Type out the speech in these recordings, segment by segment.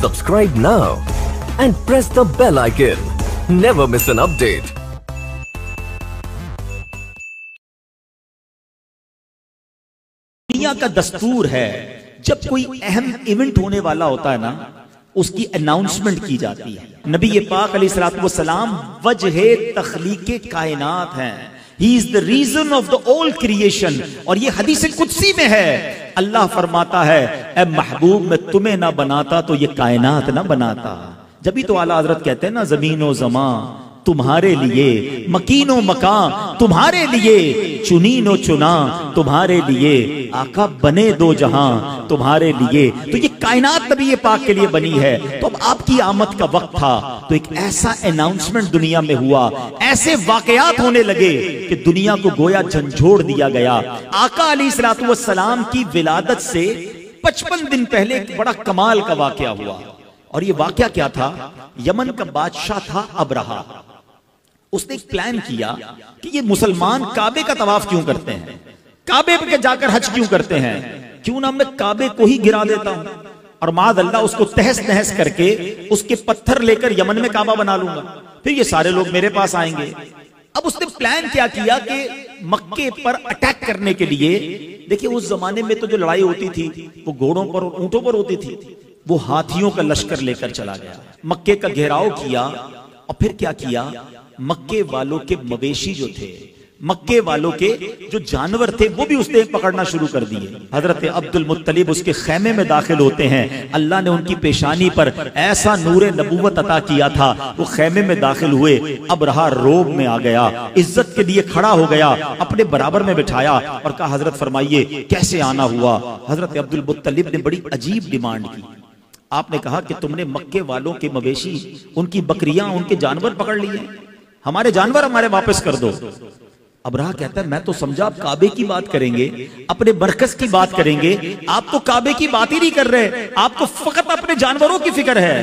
Subscribe now and press the bell icon. Never miss an update. दुनिया का दस्तूर है, जब कोई अहम इवेंट होने वाला होता है ना, उसकी अनाउंसमेंट की जाती है। नबी पाक अलैहिस्सलाम वजहे तख्लीके कायनात हैं। He is the reason of the all creation। और ये हदीस कुदसी में है, अल्लाह फरमाता है, ए महबूब मैं तुम्हें ना बनाता तो ये कायनात ना बनाता। जब भी तो आला हज़रत कहते हैं ना, ज़मीनो ज़मा तुम्हारे लिए, मकीनो मकान तुम्हारे लिए, चुनीनो चुना तुम्हारे लिए, आका बने दो जहां तुम्हारे लिए। तो ये कायनात नबी पाक के लिए बनी है। तो अब आपकी आमद का वक्त था, तो एक ऐसा अनाउंसमेंट दुनिया में हुआ, ऐसे वाकयात होने लगे कि दुनिया को गोया झंझोड़ दिया गया। आका अलैहिस्सलातु वस्सलाम की विलादत से 55 दिन पहले एक बड़ा कमाल का वाकया हुआ। और ये वाकया क्या था? यमन का बादशाह था अबरहा। उसने एक प्लान किया कि ये मुसलमान काबे का तवाफ क्यों करते हैं, काबे पे जाकर हज क्यों करते हैं, क्यों ना मैं काबे को ही गिरा देता हूं और माद अल्लाह उसको तहस नहस करके उसके पत्थर लेकर यमन में काबा बना लूंगा, फिर ये सारे लोग मेरे पास आएंगे। अब उसने प्लान क्या किया कि मक्के पर अटैक करने के लिए, देखिए उस जमाने में तो जो लड़ाई होती थी वो घोड़ों पर और ऊंटों पर होती थी, वो हाथियों का लश्कर लेकर चला गया, मक्के का घेराव किया। और फिर क्या किया, मक्के वालों के मवेशी जो थे, मक्के वालों के जो जानवर थे, वो भी उसने पकड़ना शुरू कर दिए। हजरत अब्दुल मुत्तलिब उसके खैमे में दाखिल होते हैं, अल्लाह ने उनकी पेशानी पर ऐसा नूरे नबूवत अता किया था, वो खैमे में दाखिल हुए। अबरहा रोब में आ गया, इज्जत के लिए खड़ा हो गया, अपने बराबर में बिठाया और कहा, हजरत फरमाइए कैसे आना हुआ। हजरत अब्दुल मुत्तलिब ने बड़ी अजीब डिमांड की। आपने कहा कि तुमने मक्के वालों के मवेशी, उनकी बकरियां, उनके जानवर पकड़ लिए, हमारे जानवर हमारे वापस कर दो। अबरहा कहता है, मैं तो समझा आप काबे की बात करेंगे, अपने मरकज की बात करेंगे, आप तो काबे की बात ही नहीं कर रहे, आपको फकत अपने जानवरों की फिक्र है।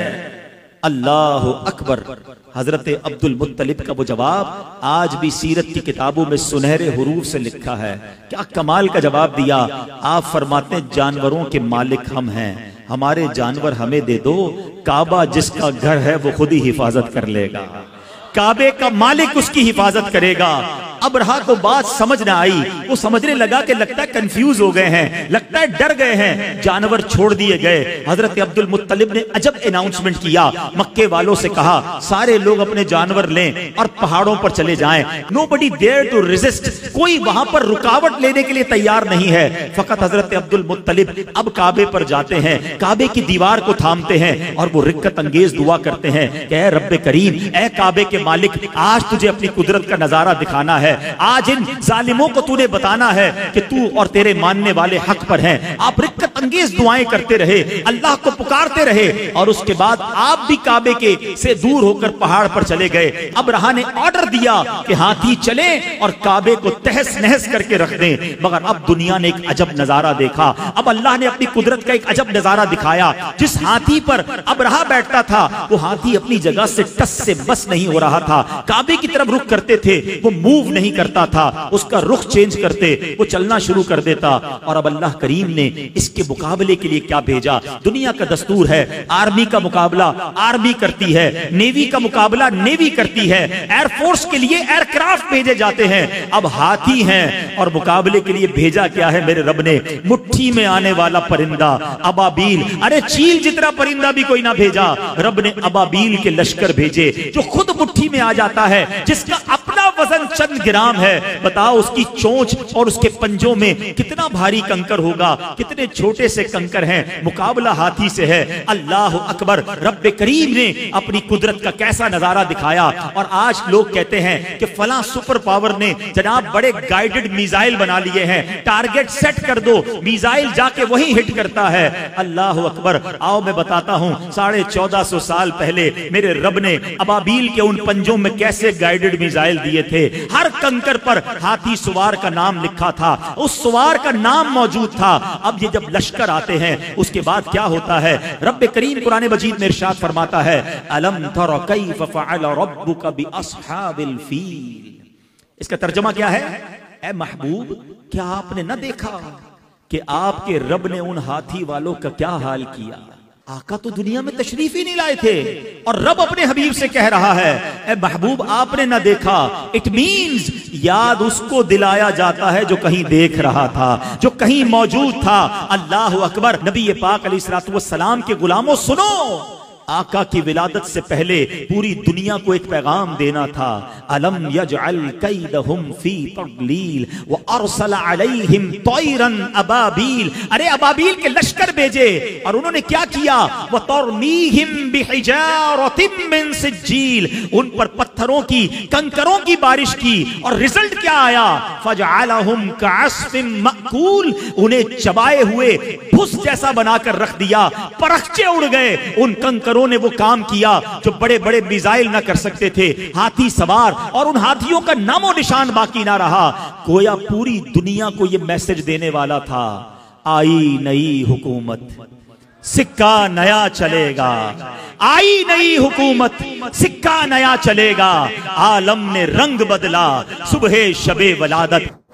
अल्लाह अकबर। हजरत अब्दुल मुत्तलिब का वो जवाब आज भी सीरत की किताबों में सुनहरे हुरूफ से लिखा है। क्या कमाल का जवाब दिया। आप फरमाते हैं, जानवरों के मालिक हम हैं, हमारे जानवर हमें दे दो, काबा जिसका घर है वो खुद ही हिफाजत कर लेगा, काबे का मालिक उसकी हिफाजत करेगा। अबरहा को बात समझ ना आई, वो समझने लगा कि लगता है कंफ्यूज हो गए हैं, लगता है डर गए हैं, जानवर छोड़ दिए गए। हजरत अब्दुल मुत्तलिब ने अजब अनाउंसमेंट किया, मक्के वालों से कहा सारे लोग अपने जानवर लें और पहाड़ों पर चले जाएं। नोबडी डेयर टू रेजिस्ट, कोई वहां पर रुकावट लेने के लिए तैयार नहीं है। फकत हजरत अब्दुल मुत्तलिब अब काबे पर जाते हैं, काबे की दीवार को थामते हैं और वो रिक्कत अंगेज दुआ करते हैं कि ऐ रब्बे करीम, ऐ काबे के मालिक, आज तुझे अपनी कुदरत का नजारा दिखाना है, आज इन जालिमों को तूने बताना है कि तू और तेरे मानने वाले हक पर हैं। आप रिक्कत अंगेज दुआएं करते रहे, अल्लाह को पुकारते रहे और उसके बाद आप भी काबे के से दूर होकर पहाड़ पर चले गए। अबरहा ने ऑर्डर दिया कि हाथी चले और काबे को तहस नहस करके रख दें। मगर अब दुनिया ने एक अजब नजारा देखा, अब अल्लाह ने अपनी कुदरत का एक अजब नजारा दिखाया। जिस हाथी पर अबरहा बैठता था, वो हाथी अपनी जगह से टस से बस नहीं हो रहा था, काबे की तरफ रुख करते थे, वो मूव नहीं करता था, उसका रुख चेंज करते वो चलना शुरू कर देता। और अब अल्लाह करीम ने इसके मुकाबले के लिए क्या भेजा। दुनिया का दस्तूर है, आर्मी का मुकाबला आर्मी करती है, नेवी का मुकाबला नेवी करती है, एयरफोर्स के लिए एयरक्राफ्ट भेजे जाते हैं। अब हाथी हैं और मुकाबले के लिए भेजा क्या है मेरे रब ने? मुट्ठी में आने वाला परिंदा अबाबील। अरे चील जितना परिंदा भी कोई ना भेजा, रब ने अबाबील के लश्कर भेजे जो खुद मुट्ठी में आ जाता है, जिसका अपना वजन चंद ग्राम है। बताओ उसकी चोंच और उसके पंजों में कितना भारी कंकर होगा, कितने छोटे से कंकर हैं। मुकाबला हाथी से है। अल्लाह अकबर। रब्बे करीम ने अपनी कुदरत का कैसा नजारा दिखाया। और आज लोग कहते हैं कि फलां सुपर पावर ने जनाब बड़े गाइडेड मिसाइल बना लिए हैं, टारगेट सेट कर दो, मिसाइल जाके वही हिट करता है। अल्लाह अकबर। आओ मैं बताता हूं, 1450 साल पहले मेरे रब ने अबाबील के उन पंजों में कैसे गाइडेड मिसाइल दिए थे। हर कंकर पर हाथी सुवार का नाम लिखा था, उस सुवार का नाम मौजूद था। अब ये जब लश्कर आते हैं उसके बाद क्या होता है? रब्बे करीम कुरान मजीद में इरशाद फरमाता है, अलम तरा कैफ फअल रब्बुका बिअस्हाबिल फील। इसका तर्जुमा क्या है? ए महबूब, क्या आपने न देखा कि आपके रब ने उन हाथी वालों का क्या हाल किया? آقا تو دنیا میں تشریف ہی نہیں لائے تھے اور رب اپنے حبیب سے کہہ رہا ہے اے محبوب آپ نے نہ دیکھا. اٹ مینز یاد اس کو دلایا جاتا ہے جو کہیں دیکھ رہا تھا, جو کہیں موجود تھا. اللہ اکبر. نبی پاک علیہ الصلوۃ والسلام کے غلاموں سنو, آقا کی ولادت سے پہلے پوری دنیا کو ایک پیغام دینا تھا. الم یجعل کیدہم فی تضلیل وارسل علیہم طیرا ابابیل. ارے ابابیل کے لشکر بھیجے اور انہوں نے کیا کیا؟ وترمیہم بحجارۃ من سجیل. ان پر پتھروں کی, کنکروں کی بارش کی اور رزلٹ کیا آیا؟ فجعلہم کعصف مأکول. انہیں چبائے ہوئے بھس جیسا بنا کر رکھ دیا, پرخچے اڑ گئے. ان کنکروں نے وہ کام کیا جو بڑے بڑے میزائل نہ کر سکتے تھے. ہاتھی سوار, اور ان ہاتھیوں کا نام و نشان باقی نہ رہا. گویا پوری دنیا کو یہ میسج دینے والا تھا, آئی نئی حکومت, سکہ نیا چلے گا. آئی نئی حکومت, سکہ نیا چلے گا. عالم نے رنگ بدلا صبح شب ولادت.